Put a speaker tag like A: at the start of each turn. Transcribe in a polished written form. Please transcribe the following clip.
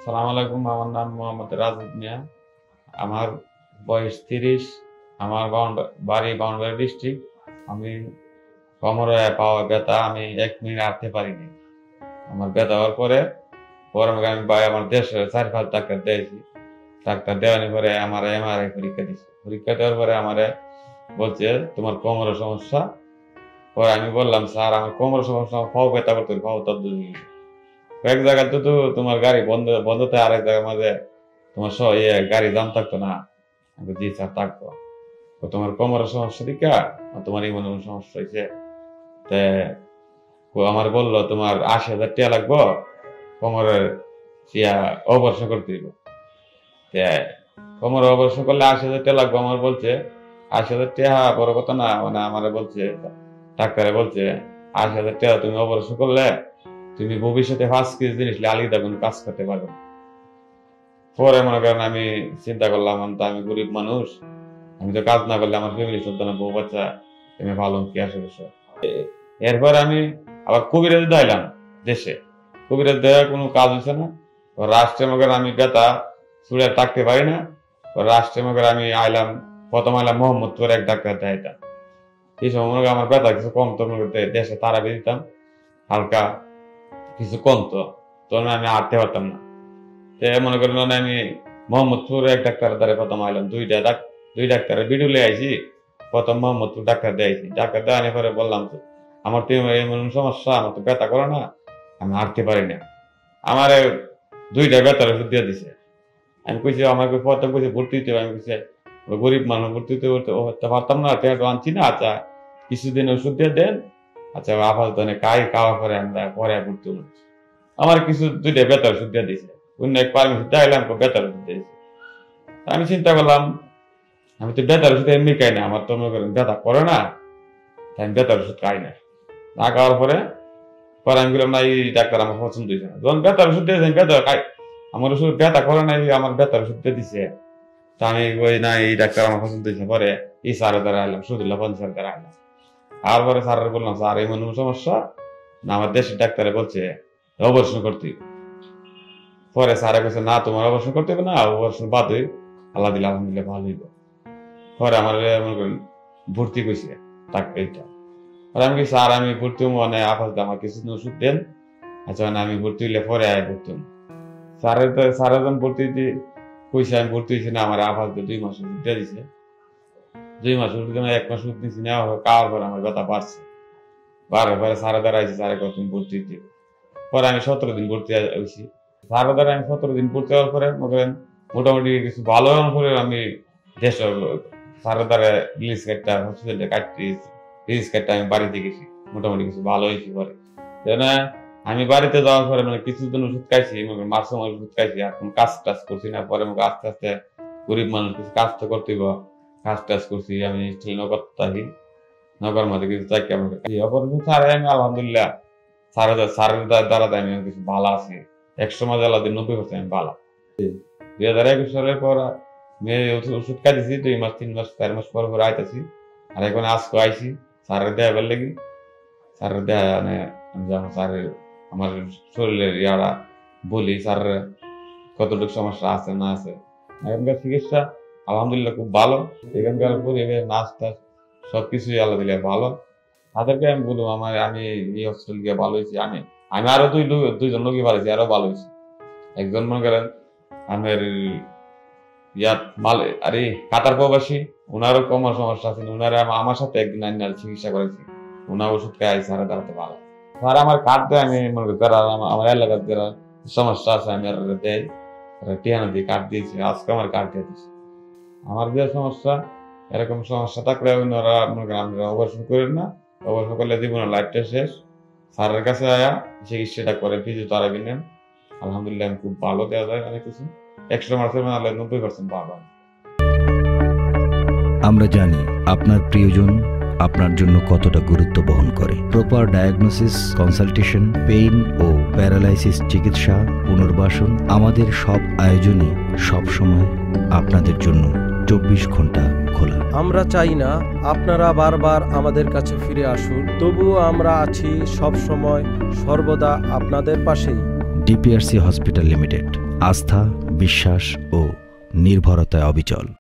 A: সালাম আলাইকুম। আমার নাম মোহাম্মদ রাজীব মিয়া। আমার বয়স 30। আমার বাড়ি বাউন্ডারি ডিস্ট্রিক্ট। আমি কোমরে পাওয়া ব্যথা, আমি 1 মিনিট হাঁটতে পারিনি। আমার ব্যথা হওয়ার পরে আমি আমার দেশে 4-5 ডাক্তার দিয়েছি। ডাক্তার দেওয়ার পরে আমার MRI পরীক্ষা দিচ্ছে। পরীক্ষা দেওয়ার পরে আমারে বলছে তোমার কোমরের সমস্যা। পরে আমি বললাম স্যার আমার কোমরের সমস্যা, পাও ব্যথা করতে পাও তদ্দ। কয়েক জায়গায় তো তোমার গাড়ি বন্ধ বন্ধতে, আরেক জায়গার মাঝে তোমার গাড়ি জাম থাকতো না। জি স্যার থাকতো। তোমার কোমরের সমস্যা দিকা তোমার এমন সমস্যা হয়েছে। আমার বললো তোমার 80,000 টাকা লাগবো, কোমরের অপারেশন করতে দিব। কোমর অপারেশন করলে 80,000 টাকা লাগবো। আমার বলছে 80,000 টাকা বড় কথা না, মানে আমার বলছে ডাক্তারে বলছে 80,000 টাকা তুমি অপারেশন করলে তুমি ভবিষ্যতে 5 কেজি জিনিস আলাদা কোনো কাজ করতে পারবে না। পরে মনে করেন আমি চিন্তা করলাম আমি গরিব মানুষ, আমি তো কাজ না করলে আমার ফ্যামিলি চলতো না, বউ বাচ্চা তুমি ভালো কি আসবে। এরপর আমি আবার কবিরাজ দিলাম দেশে। কবিরাজ দেওয়ার কোনো কাজ হয়েছে না। রাষ্ট্রে মনে করেন আমি ব্যথা চুড়ে থাকতে পারি না। রাষ্ট্রে মনে করেন আমি প্রথম আইলাম মোহাম্মদপুর এক ডাক্তার দেখাইতাম। এই সময় মনে করেন আমার ব্যথা কিছু কমতো, দেশে তারা দিতাম হালকা কিছু কমতো, তখন আমি হাঁটতে পারতাম না। মনে করেন আমি মোহাম্মদপুর এক ডাক্তার দ্বারা প্রথম আইলাম। দুই ডাক্তারের বিডুলে আইছি। প্রথম মোহাম্মদপুর ডাক্তার দিয়েছি। ডাক্তার দেওয়ার পরে বললাম তো আমার তো এমন সমস্যা, আমার তো ব্যথা করে না, আমি হাঁটতে পারি না। আমার 2টা ব্যথার ওষুধ দিয়ে দিছে। আমি কইছি আমাকে প্রথম কইছে ভর্তি হইতে, আমি কইছে গরিব মানুষ ভর্তি হতে পারতাম না, টেটো আনছি না। আচ্ছা কিছুদিন ওষুধ দিয়ে দেন, আচ্ছা আপাতত খাওয়া করে আমরা পরে ভর্তি হলাম। আমার 2টা ব্যথার ওষুধ দিয়ে দিছে। অন্য এক পারমিশন চাইলাম ব্যথার ওষুধ দিয়েছে। আমি চিন্তা করলাম আমি তো ব্যথার ওষুধ এমনি খাই না, আমার তো মনে করেন ব্যথা করে না, তাই আমি ব্যথার ওষুধ খাই না। না খাওয়ার পরে আমি বললাম না এই ডাক্তার আমার পছন্দ হয়েছে না। যখন ব্যথার ওষুধ দিয়েছে ব্যথা খাই, আমার ওষুধ ব্যথা করে না, আমার ব্যথার ওষুধ দিয়ে দিছে। তা আমি ওই না এই ডাক্তার আমার পছন্দ হয়েছে। পরে এই স্যারের দ্বারা আইলাম, সুদুল্লাহ পঞ্চায়েত দ্বারা আইলাম। আর পরে স্যারের বললাম স্যার এমন সমস্যা না, আমার দেশের ডাক্তারে বলছে অপারেশন করতে। পরে স্যারে বলছে না তোমার অপারেশন করতে হবে না, অপারেশন বাদ হই, আল্লাহ দিলে আলহামদুলিল্লাহ ভালো হইব। পরে আমার মনে করেন ভর্তি করছে এইটা। আমি স্যার আমি ভর্তি মানে আপাতত আমার কিছুদিন ওষুধ দেন, আচ্ছা মানে আমি ভর্তি হইলে পরে ভর্তি হন। স্যারের যখন ভর্তি কইছে আমি ভর্তি হয়েছি না, আমার আপাতত 2 মাস ওষুধ দিয়ে দিছে। 2 মাস ওষুধ 1 মাস ওষুধ নিচ্ছি না, খাওয়ার পরে আমার ব্যথা বাড়ছে। বাড়ার পরে স্যারের দ্বারা আইসি, স্যারে কত তুমি ভর্তি হইতে। পরে আমি 17 দিন ভর্তি হয়েছি। স্যারের দ্বারা আমি 17 দিন ভর্তি হওয়ার পরে মোটামুটি কিছু ভালো হওয়ার পরে আমি দেশ স্যারের দ্বারা রিলিজ কার্ডটা হসপিটালে কাটতে, রিলিজ কার্ডটা আমি বাড়িতে গেছি, মোটামুটি কিছু ভালো হয়েছি। পরে আমি বাড়িতে যাওয়ার পরে মানে কিছুদিন ওষুধ খাইছি, মাসে ওষুধ খাইছি, এখন কাজ টাজ করছি না। পরে আস্তে আস্তে গরিব মানুষ কিছু কাজ তো করতে কাজ টাজ করছি। আমি নগর থাকি, নগর মধ্যে কিছু চাকরি আমাকে আমি আলহামদুলিল্লাহ স্যারের দ্বারা আমি কিছু ভালো আছি। 100 মাঝে আল্লাহ 90% আমি ভালো। 2021 সালের পর ওষুধ খাইতেছি 2 মাস 3 মাস 4 মাস পর আইতেছি। আর এখন আজকে আইসি স্যারের দেয়া বের লাগি। স্যারের দেয়া মানে আমি যেমন স্যারের আমার শরীরের ইয়ারা বলি স্যারের কতটুকু সমস্যা আছে না আছে। এখানকার চিকিৎসা আলহামদুলিল্লাহ খুব ভালো। এখানকার পরিবেশ নাস্তা সবকিছুই আল্লাহ দিলে ভালো। তাদেরকে আমি বলবো আমি এই হসপিটাল গিয়ে ভালো হয়েছি। আমি আরো 2জন লোকই ভালো হয়েছি, আরো ভালো হয়েছি। একজন মনে করেন আমার আরে কাতার প্রবাসী, ওনারও কোমর সমস্যা আছে, ওনারা আমার সাথে একদিন আইনার চিকিৎসা করেছি। ওনার ওষুধ খাই স্যারের দাঁড়াতে ভালো। স্যার আমার কার্ড দেয়, আমি মনে করি যারা আমার এলাকার যারা সমস্যা আছে আমি আর দেয় টিয়ানা দিয়ে কার্ড দিয়েছি। আজকে আমার কার্ড দিয়ে দিচ্ছি। আমার যে সমস্যা এরকম সমস্যা থাকলে ওনারা মনে করেন আমরা অপারেশন করেন না, অপারেশন করলে জীবনের লাইফটা শেষ। স্যারের কাছে আয়া চিকিৎসাটা করে ফিজিওথেরাপি নেন, আলহামদুলিল্লাহ আমি খুব ভালো দেওয়া যায়। অনেক কিছু 100 মাসের মানে 90% পাবেন।
B: আমরা জানি আপনার প্রিয়জন আপনার জন্য কতটা গুরুত্ব বহন করে। প্রপার ডায়াগনোসিস, কনসালটেশন, পেইন ও প্যারালাইসিস চিকিৎসা, পুনর্বাসন, আমাদের সব আয়োজনই সবসময় আপনাদের জন্য 24 ঘন্টা খোলা।
C: আমরা চাই না আপনারা বারবার আমাদের কাছে ফিরে আসুন, তবুও আমরা আছি সব সময় সর্বদা আপনাদের পাশেই।
B: ডিপিআরসি হসপিটাল লিমিটেড, আস্থা, বিশ্বাস ও নির্ভরতায় অবিচল।